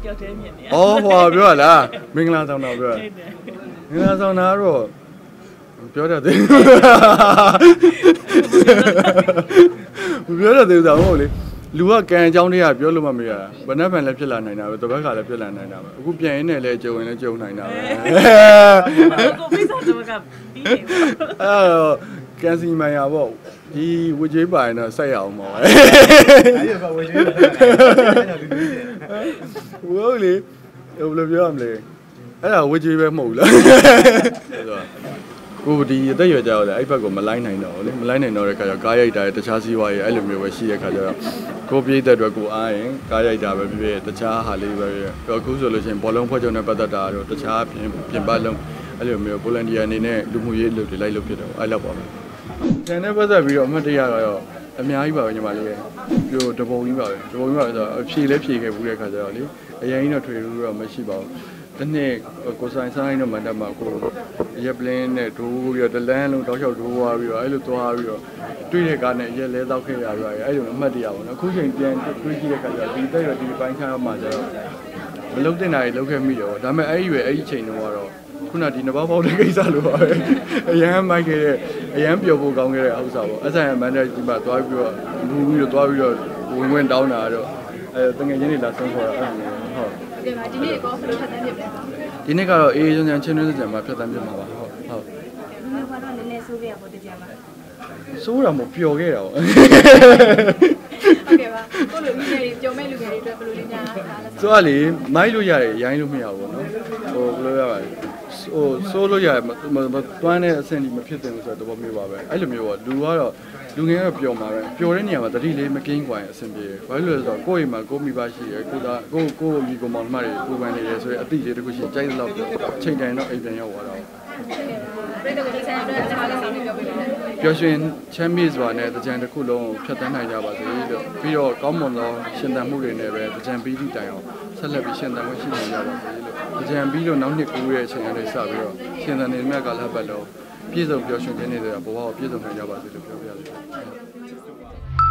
ကြောက်တယ်မြင်နေ။ဟောပြောလားမင်္ဂလာဆောင်တော့ပြော။မင်္ဂလာဆောင်တာတော့ပြောတတ်သေး။ပြောတတ်သေးတာဟုတ်လေလူကကံအကြောင်းတွေကပြောလို့မရတာဘဏ္ဍဗန်လည်းဖြစ်လာနိုင်တာပဲတပတ်ခါလည်းဖြစ်လာနိုင်တာပဲအခုပြန်ရင်းနဲ့လည်းကြုံရင်လည်းကြုံနိုင်တာပဲကိုဖိစားတော့ကပြီးနေကန်စီမိုင်ယာပေါ့ဒီဝေကျွေးပါရင်တော့စိုက်ရအောင်ပါပဲအဲ့ဒါကဝေကျွေးဟုတ်လေဘယ်လိုပြောရမလဲအဲ့ဒါဝေကျွေးပဲမဟုတ်လားကိုဒီအသက်ရွယ်ကြတော့အဲ့ဘက်ကိုမလိုက်နိုင်တော့လေမလိုက်နိုင်တော့တဲ့ခါကျကားရိုက်တာတခြားစီးပွားရေးအဲ့လိုမျိုးပဲရှိတဲ့ခါကျတော့ကိုပြေးတဲ့အတွက်ကိုအားရင်ကားရိုက်တာပဲဖြစ်ဖြစ်တခြားဟာလေးပဲပြောအခုဆိုလို့ရှိရင်ဘောလုံးဖွဲ့ချုပ်နဲ့ပတ်သက်တာတော့တခြားပြင်ပလုံးအဲ့လိုမျိုးဗိုလန်တီယာအနေနဲ့လူမှုရေးလုပ်တွေလိုက်လုပ်ဖြစ်တယ်အဲ့လောက်ပါပဲကျန်တဲ့ပတ်သက်ပြီးတော့အမှတ်တရတော့အများကြီးပါပဲညီမလေးပြောတပုံကြီးပါပဲတပုံကြီးပါဆိုတော့ဖြည့်လဲဖြည့်ခဲ့ဘူးတဲ့ခါကျတော့လေအရင်ကြီးတော့ထွေထူးတော့မရှိပါဘူးတနေ့ကိုဆိုင်ဆိုင်တော့မတက်မှာကိုရက်ပလင်းနဲ့ဒိုးပြီးတော့တလန်းလုံးတောက်လျှောက်ဒိုးသွားပြီးတော့အဲ့လိုသွားပြီးတော့တွေးတဲ့ကားနဲ့ရက်လဲတောက်ခဲ့ရပြီးအဲ့လိုအမှတ်တရပါတော့အခုချိန်ပြန်တွေးကြည့်တဲ့ခါကျတော့ဒီတက်ရဒီပိုင်းခါမှကျတော့မလုံးတင်တာတွေလုံးခဲ့မိရောဒါပေမဲ့အဲ့ဒီရွယ်အဲ့ဒီချိန်တုန်းကတော့ခုနဒီနဘောက်ပေါက်တဲ့ကိစ္စလိုပါပဲအရန်မိုက်ခဲ့တဲ့အရန်ပျော်ဖို့ကောင်းခဲ့တဲ့ဥစ္စာပေါ့အဆိုင်မန်တဲ့ဒီမှာသွားပြီးတော့လူပြီးတော့သွားပြီးတော့ဝင်တောင်းတာတော့တငယ်ချင်းတွေလာဆုံးခေါ်တာအဲ့လိုဟုတ်ကဲ့ပါဒီနေ့ကောဘယ်လိုဖြတ်သန်းဖြစ်လဲဒီနေ့ကတော့အေးချမ်းချင်းချင်းမှာဖြတ်သန်းပြမှာပါဟုတ်ဒီနေ့ကတော့နည်းနည်းဆိုးခဲ့ရပေါ့တကြပါဆိုးတာမပျော်ခဲ့တာပေါ့ဟုတ်ကဲ့ပါကိုလိုလူငယ်တွေပျော်မဲ့လူငယ်တွေအတွက်ဘယ်လိုလေးများထားလဲဆိုတော့လေမိုက်လို့ရတယ်ရိုင်းလို့မရဘူးနော်ဘယ်လိုရပါလဲဆိုးလို့ရတယ်တွန်းတဲ့အဆင့်ဒီမဖြစ်တယ်ဆိုတော့တော်မျိုးပါပဲအဲ့လိုမျိုးပေါ့လူကတော့လူငယ်ကတော့ပျော်မှာပဲပျော်တဲ့နေရာမှာတတိလေးမကင်းကွာရင်အဆင်ပြေဘာလို့လဲဆိုတော့ကိုယ့်အိမ်မှာကိုမိဘရှိရယ်ကိုသားကိုမိကိုမောင်နှမတွေကိုပန်နေရယ်ဆိုရင်အတိလေးတစ်ခုရှိကြိုက်တော့ချိန်တိုင်းတော့အိမ်ပြန်ရောက်သွားတော့ပြည့်တော့ဒီဆိုင်အတွက်ကျွန်တော်လည်းဆောင်ပြောပေးမယ်ပျော်ရွှင်ချမ်းမြေ့စွာနဲ့တကြံတစ်ခုလုံးကိုဖြတ်သန်းနိုင်ကြပါစေလို့ပြီးတော့ကောင်းမွန်သောရှင်သန်မှုတွေနဲ့ပဲတကြံပြီးသည့်တိုင်အောင်ဆက်လက်ပြီးရှင်သန်မှုရှိနေကြပါစေလို့တကြံပြီးတော့နောက်နှစ်9ရဲ့အချိန်ကနေစပြီးတော့ရှင်သန်နေမြတ်ကာလပတ်လုံးပြည့်စုံပျော်ရွှင်ခြင်းနေတဲ့ဘဝကိုပြည့်စုံနိုင်ကြပါစေလို့ပြောပြရစေ